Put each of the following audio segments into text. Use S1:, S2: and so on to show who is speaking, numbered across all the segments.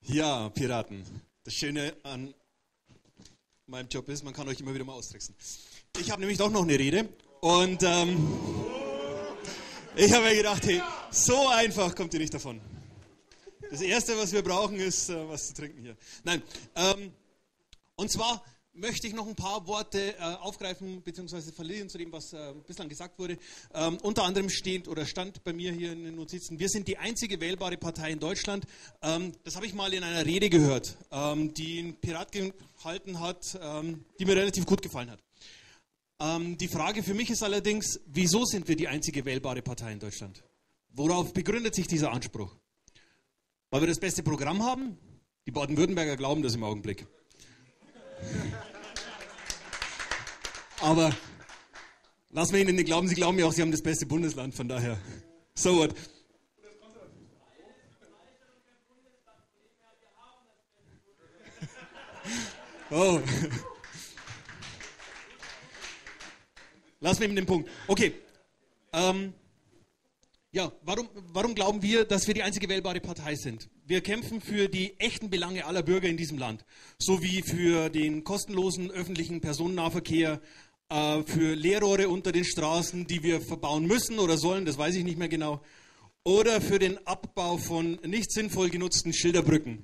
S1: Ja, Piraten. Das Schöne an meinem Job ist, man kann euch immer wieder mal austricksen. Ich habe nämlich doch noch eine Rede und ich habe mir gedacht, hey, so einfach kommt ihr nicht davon. Das Erste, was wir brauchen, ist was zu trinken hier. Nein, und zwar möchte ich noch ein paar Worte aufgreifen bzw. verlieren zu dem, was bislang gesagt wurde. Unter anderem stand bei mir hier in den Notizen, wir sind die einzige wählbare Partei in Deutschland. Das habe ich mal in einer Rede gehört, die ein Pirat gehalten hat, die mir relativ gut gefallen hat. Die Frage für mich ist allerdings, wieso sind wir die einzige wählbare Partei in Deutschland? Worauf begründet sich dieser Anspruch? Weil wir das beste Programm haben? Die Baden-Württemberger glauben das im Augenblick. Aber lassen wir ihnen nicht glauben, sie glauben ja auch, sie haben das beste Bundesland, von daher. So what? Oh. Lassen wir ihm den Punkt. Okay. Ja, warum glauben wir, dass wir die einzige wählbare Partei sind? Wir kämpfen für die echten Belange aller Bürger in diesem Land, sowie für den kostenlosen öffentlichen Personennahverkehr, für Leerrohre unter den Straßen, die wir verbauen müssen oder sollen, das weiß ich nicht mehr genau, oder für den Abbau von nicht sinnvoll genutzten Schilderbrücken.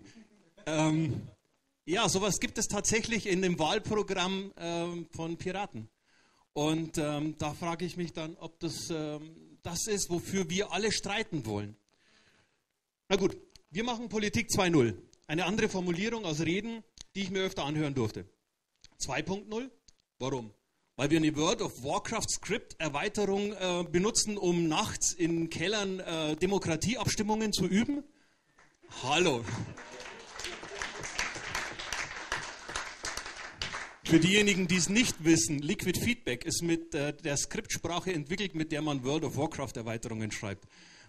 S1: Ja, sowas gibt es tatsächlich in dem Wahlprogramm von Piraten. Und da frage ich mich dann, ob das ist, wofür wir alle streiten wollen. Na gut, wir machen Politik 2.0. Eine andere Formulierung aus Reden, die ich mir öfter anhören durfte. 2.0, warum? Weil wir eine World of Warcraft Script Erweiterung benutzen, um nachts in Kellern Demokratieabstimmungen zu üben? Hallo. Für diejenigen, die es nicht wissen, Liquid Feedback ist mit der Skriptsprache entwickelt, mit der man World of Warcraft Erweiterungen schreibt.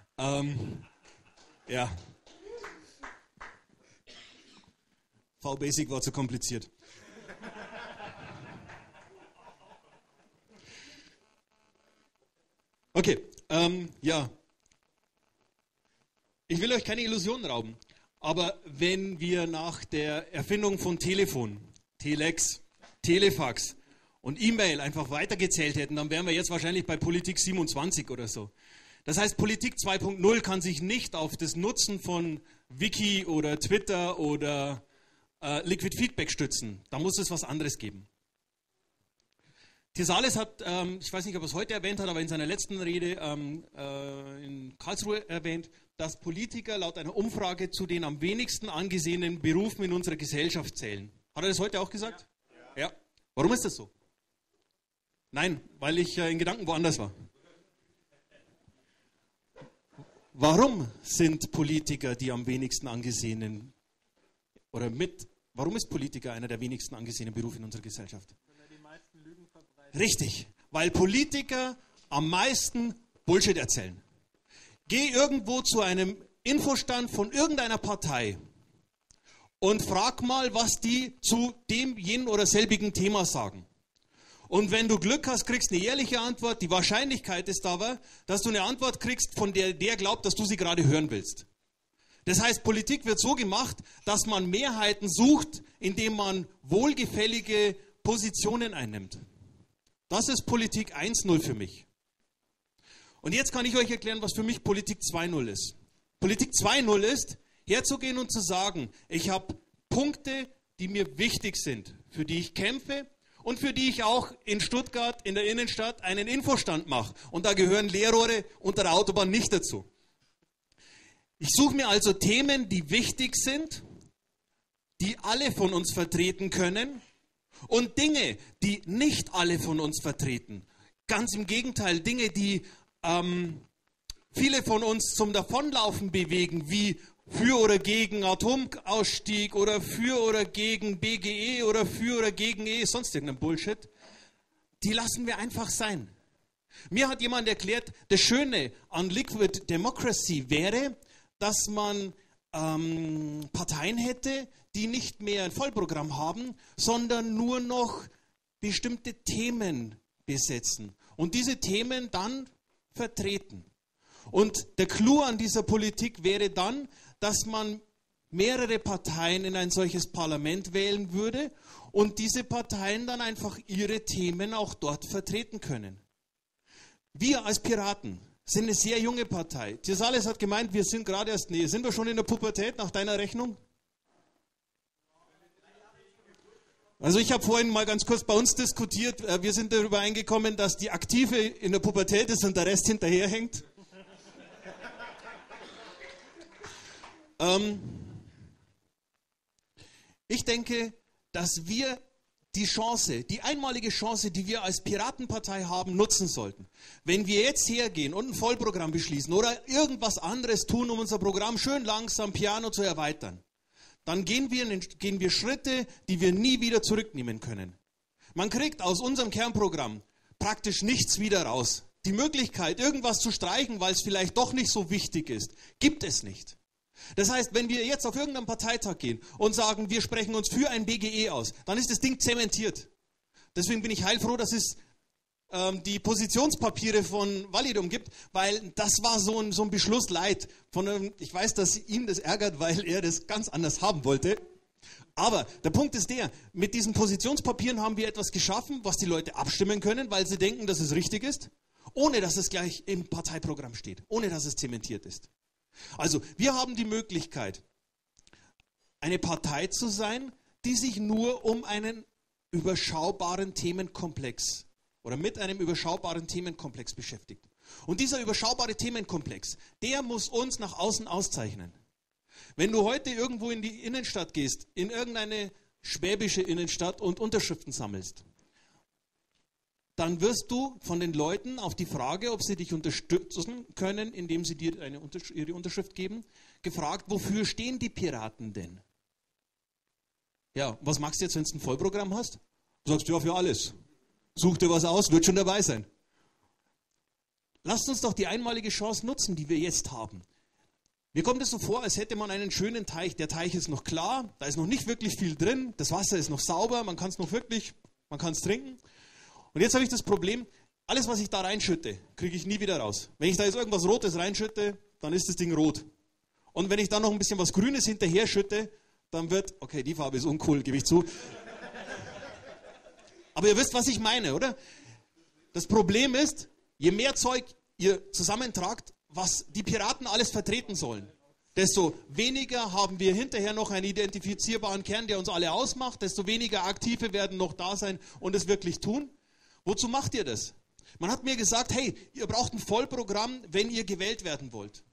S1: Ja. VBasic war zu kompliziert. Okay, ja. Ich will euch keine Illusionen rauben, aber wenn wir nach der Erfindung von Telefon, Telex, Telefax und E-Mail einfach weitergezählt hätten, dann wären wir jetzt wahrscheinlich bei Politik 27 oder so. Das heißt, Politik 2.0 kann sich nicht auf das Nutzen von Wiki oder Twitter oder Liquid Feedback stützen. Da muss es was anderes geben. Thesales hat, ich weiß nicht, ob er es heute erwähnt hat, aber in seiner letzten Rede in Karlsruhe erwähnt, dass Politiker laut einer Umfrage zu den am wenigsten angesehenen Berufen in unserer Gesellschaft zählen. Hat er das heute auch gesagt? Ja. Warum ist das so? Nein, weil ich in Gedanken woanders war. Warum sind Politiker die am wenigsten angesehenen warum ist Politiker einer der wenigsten angesehenen Berufe in unserer Gesellschaft?
S2: Weil er die meisten Lügen verbreitet.
S1: Richtig, weil Politiker am meisten Bullshit erzählen. Geh irgendwo zu einem Infostand von irgendeiner Partei und frag mal, was die zu dem, jenen oder selbigen Thema sagen. Und wenn du Glück hast, kriegst du eine ehrliche Antwort. Die Wahrscheinlichkeit ist aber, dass du eine Antwort kriegst, von der glaubt, dass du sie gerade hören willst. Das heißt, Politik wird so gemacht, dass man Mehrheiten sucht, indem man wohlgefällige Positionen einnimmt. Das ist Politik 1.0 für mich. Und jetzt kann ich euch erklären, was für mich Politik 2.0 ist. Politik 2.0 ist, herzugehen und zu sagen, ich habe Punkte, die mir wichtig sind, für die ich kämpfe und für die ich auch in Stuttgart, in der Innenstadt, einen Infostand mache. Und da gehören Leerrohre unter der Autobahn nicht dazu. Ich suche mir also Themen, die wichtig sind, die alle von uns vertreten können und Dinge, die nicht alle von uns vertreten. Ganz im Gegenteil, Dinge, die viele von uns zum Davonlaufen bewegen, wie für oder gegen Atomausstieg oder für oder gegen BGE oder für oder gegen sonst irgendein Bullshit, die lassen wir einfach sein. Mir hat jemand erklärt, das Schöne an Liquid Democracy wäre, dass man Parteien hätte, die nicht mehr ein Vollprogramm haben, sondern nur noch bestimmte Themen besetzen und diese Themen dann vertreten. Und der Clou an dieser Politik wäre dann, dass man mehrere Parteien in ein solches Parlament wählen würde und diese Parteien dann einfach ihre Themen auch dort vertreten können. Wir als Piraten sind eine sehr junge Partei. Tirsalis hat gemeint, wir sind gerade erst, sind wir schon in der Pubertät nach deiner Rechnung? Also ich habe vorhin mal ganz kurz bei uns diskutiert, wir sind darüber eingekommen, dass die Aktive in der Pubertät ist und der Rest hinterherhängt. Ich denke, dass wir die einmalige Chance, die wir als Piratenpartei haben, nutzen sollten. Wenn wir jetzt hergehen und ein Vollprogramm beschließen oder irgendwas anderes tun, um unser Programm schön langsam piano zu erweitern, dann gehen wir Schritte, die wir nie wieder zurücknehmen können. Man kriegt aus unserem Kernprogramm praktisch nichts wieder raus. Die Möglichkeit, irgendwas zu streichen, weil es vielleicht doch nicht so wichtig ist, gibt es nicht. Das heißt, wenn wir jetzt auf irgendeinen Parteitag gehen und sagen, wir sprechen uns für ein BGE aus, dann ist das Ding zementiert. Deswegen bin ich heilfroh, dass es die Positionspapiere von Validum gibt, weil das war so ein Beschluss leid. Ich weiß, dass ihn das ärgert, weil er das ganz anders haben wollte. Aber der Punkt ist der, mit diesen Positionspapieren haben wir etwas geschaffen, was die Leute abstimmen können, weil sie denken, dass es richtig ist, ohne dass es gleich im Parteiprogramm steht, ohne dass es zementiert ist. Also, wir haben die Möglichkeit, eine Partei zu sein, die sich nur um einen überschaubaren Themenkomplex oder mit einem überschaubaren Themenkomplex beschäftigt. Und dieser überschaubare Themenkomplex, der muss uns nach außen auszeichnen. Wenn du heute irgendwo in die Innenstadt gehst, in irgendeine schwäbische Innenstadt und Unterschriften sammelst, dann wirst du von den Leuten auf die Frage, ob sie dich unterstützen können, indem sie dir ihre Unterschrift geben, gefragt, wofür stehen die Piraten denn? Ja, was machst du jetzt, wenn du ein Vollprogramm hast? Du sagst, ja, für alles. Such dir was aus, wird schon dabei sein. Lasst uns doch die einmalige Chance nutzen, die wir jetzt haben. Mir kommt es so vor, als hätte man einen schönen Teich. Der Teich ist noch klar, da ist noch nicht wirklich viel drin, das Wasser ist noch sauber, man kann es trinken. Und jetzt habe ich das Problem, alles, was ich da reinschütte, kriege ich nie wieder raus. Wenn ich da jetzt irgendwas Rotes reinschütte, dann ist das Ding rot. Und wenn ich da noch ein bisschen was Grünes hinterher schütte, dann wird, okay, die Farbe ist uncool, gebe ich zu. Aber ihr wisst, was ich meine, oder? Das Problem ist, je mehr Zeug ihr zusammentragt, was die Piraten alles vertreten sollen, desto weniger haben wir hinterher noch einen identifizierbaren Kern, der uns alle ausmacht, desto weniger Aktive werden noch da sein und es wirklich tun. Wozu macht ihr das? Man hat mir gesagt, hey, ihr braucht ein Vollprogramm, wenn ihr gewählt werden wollt.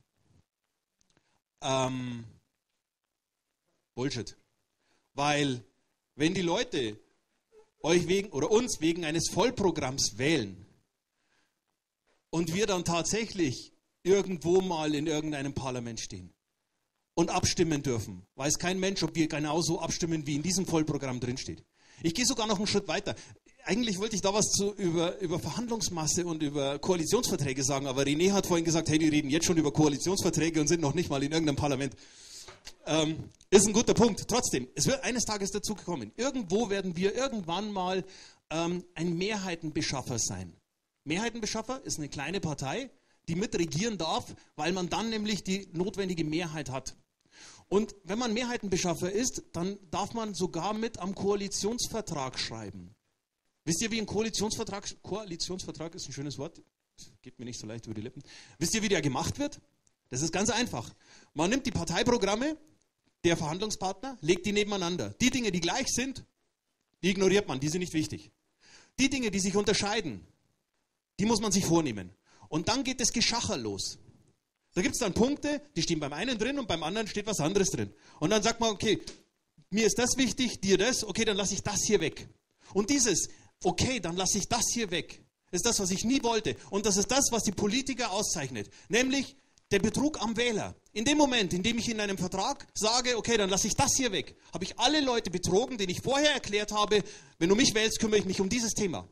S1: Bullshit. Weil, wenn die Leute uns wegen eines Vollprogramms wählen und wir dann tatsächlich irgendwo mal in irgendeinem Parlament stehen und abstimmen dürfen, weiß kein Mensch, ob wir genauso abstimmen, wie in diesem Vollprogramm drinsteht. Ich gehe sogar noch einen Schritt weiter. Eigentlich wollte ich da was über Verhandlungsmasse und über Koalitionsverträge sagen, aber René hat vorhin gesagt, hey, die reden jetzt schon über Koalitionsverträge und sind noch nicht mal in irgendeinem Parlament. Ist ein guter Punkt. Trotzdem, es wird eines Tages dazu kommen. Irgendwo werden wir irgendwann mal ein Mehrheitenbeschaffer sein. Mehrheitenbeschaffer ist eine kleine Partei, die mitregieren darf, weil man dann nämlich die notwendige Mehrheit hat. Und wenn man Mehrheitenbeschaffer ist, dann darf man sogar mit am Koalitionsvertrag schreiben. Wisst ihr, wie ein Koalitionsvertrag ist ein schönes Wort, geht mir nicht so leicht über die Lippen. Wisst ihr, wie der gemacht wird? Das ist ganz einfach. Man nimmt die Parteiprogramme der Verhandlungspartner, legt die nebeneinander. Die Dinge, die gleich sind, die ignoriert man, die sind nicht wichtig. Die Dinge, die sich unterscheiden, die muss man sich vornehmen. Und dann geht das Geschacher los. Da gibt es dann Punkte, die stehen beim einen drin und beim anderen steht was anderes drin. Und dann sagt man, okay, mir ist das wichtig, dir das, okay, dann lasse ich das hier weg. Und dieses, okay, dann lasse ich das hier weg, ist das, was ich nie wollte. Und das ist das, was die Politiker auszeichnet. Nämlich der Betrug am Wähler. In dem Moment, in dem ich in einem Vertrag sage, okay, dann lasse ich das hier weg, habe ich alle Leute betrogen, denen ich vorher erklärt habe, wenn du mich wählst, kümmere ich mich um dieses Thema.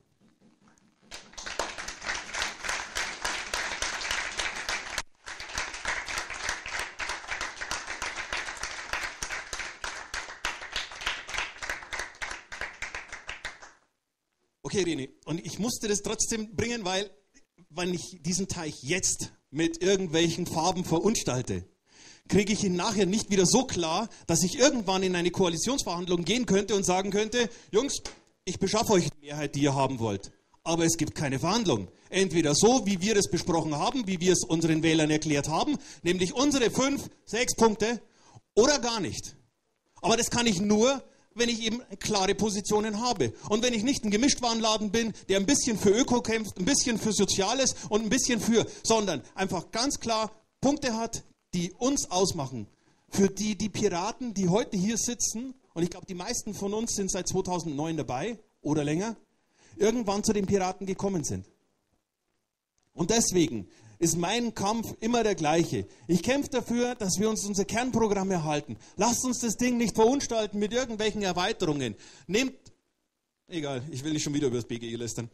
S1: Okay, René, und ich musste das trotzdem bringen, weil, wenn ich diesen Teich jetzt mit irgendwelchen Farben verunstalte, kriege ich ihn nachher nicht wieder so klar, dass ich irgendwann in eine Koalitionsverhandlung gehen könnte und sagen könnte, Jungs, ich beschaffe euch die Mehrheit, die ihr haben wollt. Aber es gibt keine Verhandlung. Entweder so, wie wir es besprochen haben, wie wir es unseren Wählern erklärt haben, nämlich unsere 5, 6 Punkte, oder gar nicht. Aber das kann ich nur, wenn ich eben klare Positionen habe. Und wenn ich nicht ein Gemischtwarenladen bin, der ein bisschen für Öko kämpft, ein bisschen für Soziales und ein bisschen für, sondern einfach ganz klar Punkte hat, die uns ausmachen. Für die Piraten, die heute hier sitzen, und ich glaube, die meisten von uns sind seit 2009 dabei oder länger, irgendwann zu den Piraten gekommen sind. Und deswegen ist mein Kampf immer der gleiche. Ich kämpfe dafür, dass wir uns unser Kernprogramm erhalten. Lasst uns das Ding nicht verunstalten mit irgendwelchen Erweiterungen. Egal, ich will nicht schon wieder über das BGE lästern.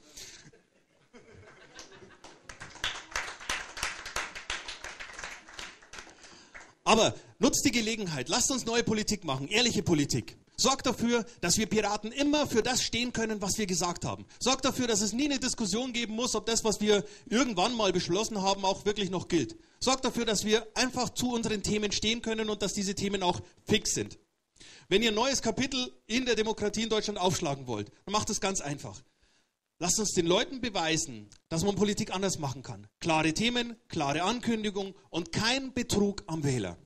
S1: Aber nutzt die Gelegenheit, lasst uns neue Politik machen, ehrliche Politik. Sorgt dafür, dass wir Piraten immer für das stehen können, was wir gesagt haben. Sorgt dafür, dass es nie eine Diskussion geben muss, ob das, was wir irgendwann mal beschlossen haben, auch wirklich noch gilt. Sorgt dafür, dass wir einfach zu unseren Themen stehen können und dass diese Themen auch fix sind. Wenn ihr ein neues Kapitel in der Demokratie in Deutschland aufschlagen wollt, dann macht es ganz einfach. Lasst uns den Leuten beweisen, dass man Politik anders machen kann. Klare Themen, klare Ankündigung und kein Betrug am Wähler.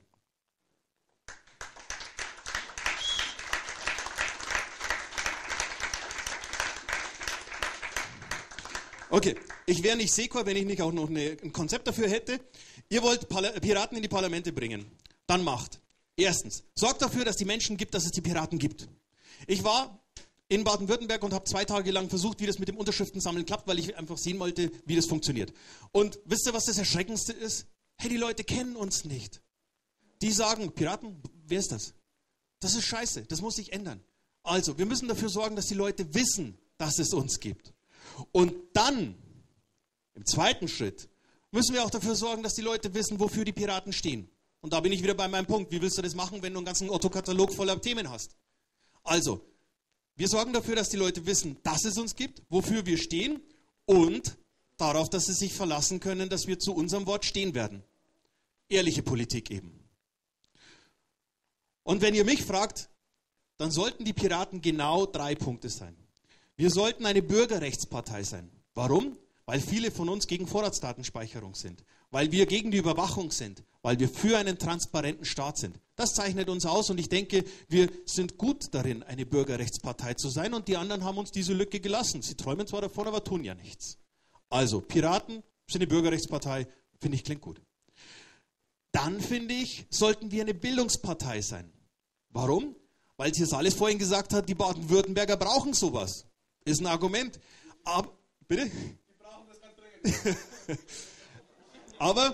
S1: Okay, ich wäre nicht Sekor, wenn ich nicht auch noch ein Konzept dafür hätte. Ihr wollt Piraten in die Parlamente bringen. Dann macht. Erstens, sorgt dafür, dass die Menschen gibt, dass es die Piraten gibt. Ich war in Baden-Württemberg und habe 2 Tage lang versucht, wie das mit dem Unterschriftensammeln klappt, weil ich einfach sehen wollte, wie das funktioniert. Und wisst ihr, was das Erschreckendste ist? Hey, die Leute kennen uns nicht. Die sagen, Piraten, wer ist das? Das ist scheiße, das muss sich ändern. Also, wir müssen dafür sorgen, dass die Leute wissen, dass es uns gibt. Und dann, im zweiten Schritt, müssen wir auch dafür sorgen, dass die Leute wissen, wofür die Piraten stehen. Und da bin ich wieder bei meinem Punkt. Wie willst du das machen, wenn du einen ganzen Otto-Katalog voller Themen hast? Also, wir sorgen dafür, dass die Leute wissen, dass es uns gibt, wofür wir stehen und darauf, dass sie sich verlassen können, dass wir zu unserem Wort stehen werden. Ehrliche Politik eben. Und wenn ihr mich fragt, dann sollten die Piraten genau 3 Punkte sein. Wir sollten eine Bürgerrechtspartei sein. Warum? Weil viele von uns gegen Vorratsdatenspeicherung sind. Weil wir gegen die Überwachung sind. Weil wir für einen transparenten Staat sind. Das zeichnet uns aus und ich denke, wir sind gut darin, eine Bürgerrechtspartei zu sein und die anderen haben uns diese Lücke gelassen. Sie träumen zwar davon, aber tun ja nichts. Also, Piraten sind eine Bürgerrechtspartei, finde ich, klingt gut. Dann, finde ich, sollten wir eine Bildungspartei sein. Warum? Weil Tirsalis vorhin gesagt hat, die Baden-Württemberger brauchen sowas. Ist ein Argument. Aber, bitte?
S2: Die brauchen das ganz dringend.
S1: Aber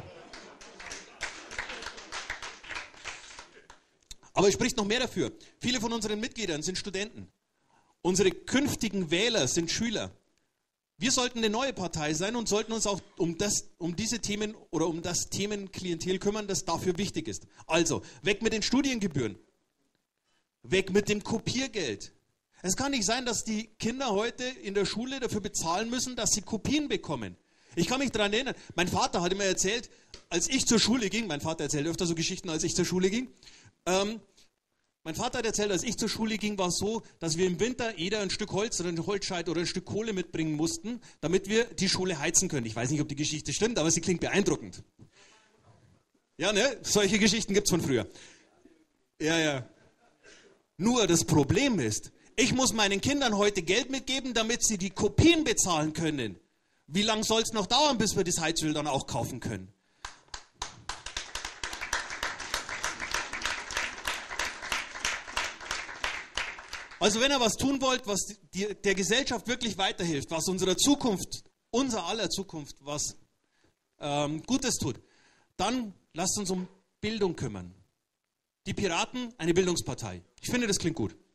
S1: es spricht noch mehr dafür. Viele von unseren Mitgliedern sind Studenten. Unsere künftigen Wähler sind Schüler. Wir sollten eine neue Partei sein und sollten uns auch um diese Themen oder um das Themenklientel kümmern, das dafür wichtig ist. Also, weg mit den Studiengebühren. Weg mit dem Kopiergeld. Es kann nicht sein, dass die Kinder heute in der Schule dafür bezahlen müssen, dass sie Kopien bekommen. Ich kann mich daran erinnern, mein Vater hat immer erzählt, als ich zur Schule ging, mein Vater erzählt öfter so Geschichten, als ich zur Schule ging, mein Vater hat erzählt, als ich zur Schule ging, war es so, dass wir im Winter jeder ein Stück Holz oder ein Holzscheit oder ein Stück Kohle mitbringen mussten, damit wir die Schule heizen können. Ich weiß nicht, ob die Geschichte stimmt, aber sie klingt beeindruckend. Ja, ne? Solche Geschichten gibt es von früher. Ja, ja. Nur das Problem ist, ich muss meinen Kindern heute Geld mitgeben, damit sie die Kopien bezahlen können. Wie lange soll es noch dauern, bis wir das Heizöl dann auch kaufen können? Also wenn ihr was tun wollt, was der Gesellschaft wirklich weiterhilft, was unserer Zukunft, unser aller Zukunft, was Gutes tut, dann lasst uns um Bildung kümmern. Die Piraten, eine Bildungspartei. Ich finde, das klingt gut.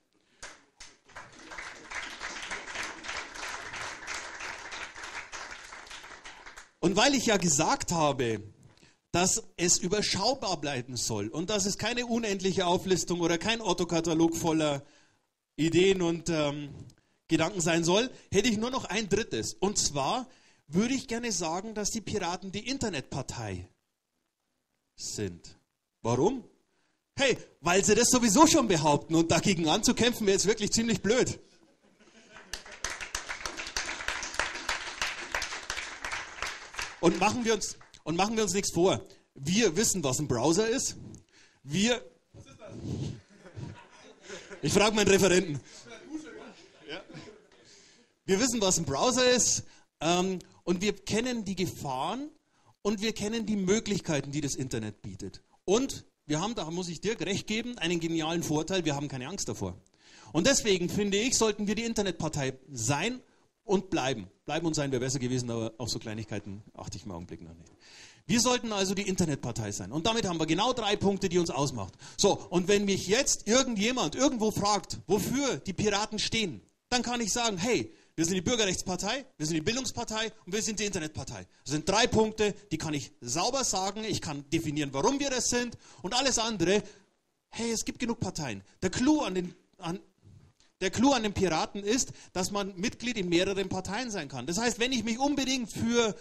S1: Und weil ich ja gesagt habe, dass es überschaubar bleiben soll und dass es keine unendliche Auflistung oder kein Otto-Katalog voller Ideen und Gedanken sein soll, hätte ich nur noch ein drittes. Und zwar würde ich gerne sagen, dass die Piraten die Internetpartei sind. Warum? Hey, weil sie das sowieso schon behaupten und dagegen anzukämpfen wäre jetzt wirklich ziemlich blöd. Und machen wir uns nichts vor. Wir wissen, was ein Browser ist.
S2: Was ist das?
S1: Ich frage meinen Referenten. Wir wissen, was ein Browser ist, und wir kennen die Gefahren und wir kennen die Möglichkeiten, die das Internet bietet. Und wir haben, da muss ich Dirk recht geben, einen genialen Vorteil, wir haben keine Angst davor. Und deswegen finde ich, sollten wir die Internetpartei sein und bleiben. Bleiben und sein wäre besser gewesen, aber auf so Kleinigkeiten achte ich im Augenblick noch nicht. Wir sollten also die Internetpartei sein. Und damit haben wir genau 3 Punkte, die uns ausmacht. So, und wenn mich jetzt irgendjemand irgendwo fragt, wofür die Piraten stehen, dann kann ich sagen, hey, wir sind die Bürgerrechtspartei, wir sind die Bildungspartei und wir sind die Internetpartei. Das sind 3 Punkte, die kann ich sauber sagen. Ich kann definieren, warum wir das sind. Und alles andere, hey, es gibt genug Parteien. Der Clou an den Piraten ist, dass man Mitglied in mehreren Parteien sein kann. Das heißt, wenn ich mich unbedingt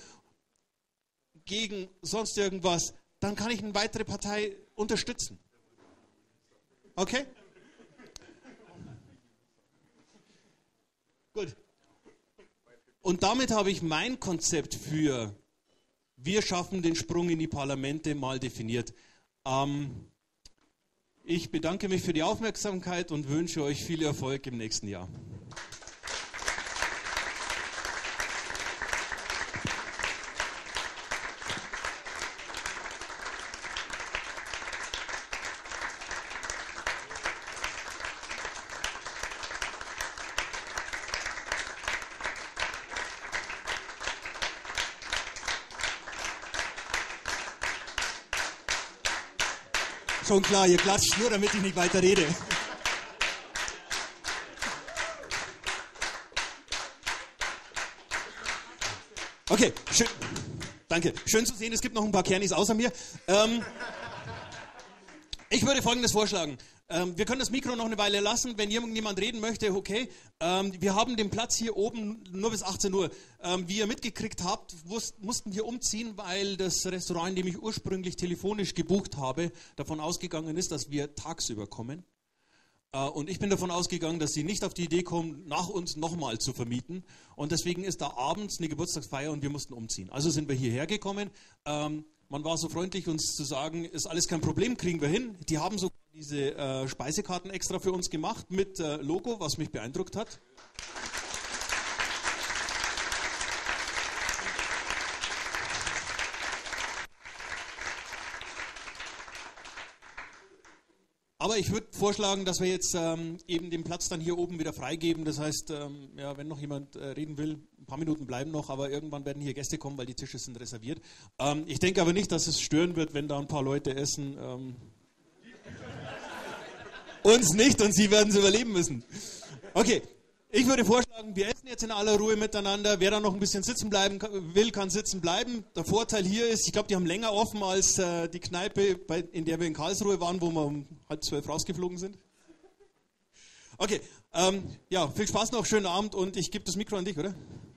S1: gegen sonst irgendwas, dann kann ich eine weitere Partei unterstützen. Okay? Gut. Und damit habe ich mein Konzept für wir schaffen den Sprung in die Parlamente mal definiert. Ich bedanke mich für die Aufmerksamkeit und wünsche euch viel Erfolg im nächsten Jahr. Schon klar, ihr klatscht nur, damit ich nicht weiter rede. Okay, schön. Danke. Schön zu sehen, es gibt noch ein paar Kernis außer mir. Ich würde Folgendes vorschlagen. Wir können das Mikro noch eine Weile lassen, wenn irgendjemand reden möchte, okay. Wir haben den Platz hier oben nur bis 18 Uhr. Wie ihr mitgekriegt habt, mussten wir umziehen, weil das Restaurant, in dem ich ursprünglich telefonisch gebucht habe, davon ausgegangen ist, dass wir tagsüber kommen. Und ich bin davon ausgegangen, dass sie nicht auf die Idee kommen, nach uns nochmal zu vermieten. Und deswegen ist da abends eine Geburtstagsfeier und wir mussten umziehen. Also sind wir hierher gekommen. Man war so freundlich, uns zu sagen, ist alles kein Problem, kriegen wir hin. Die haben sogar diese Speisekarten extra für uns gemacht mit Logo, was mich beeindruckt hat. Aber ich würde vorschlagen, dass wir jetzt eben den Platz dann hier oben wieder freigeben. Das heißt, ja, wenn noch jemand reden will, ein paar Minuten bleiben noch, aber irgendwann werden hier Gäste kommen, weil die Tische sind reserviert. Ich denke aber nicht, dass es stören wird, wenn da ein paar Leute essen. Uns nicht und sie werden es überleben müssen. Okay, ich würde vorschlagen, wir essen jetzt in aller Ruhe miteinander. Wer da noch ein bisschen sitzen bleiben will, kann sitzen bleiben. Der Vorteil hier ist, ich glaube, die haben länger offen als die Kneipe, in der wir in Karlsruhe waren, wo wir um 11:30 rausgeflogen sind. Okay, ja, viel Spaß noch, schönen Abend und ich gebe das Mikro an dich, oder?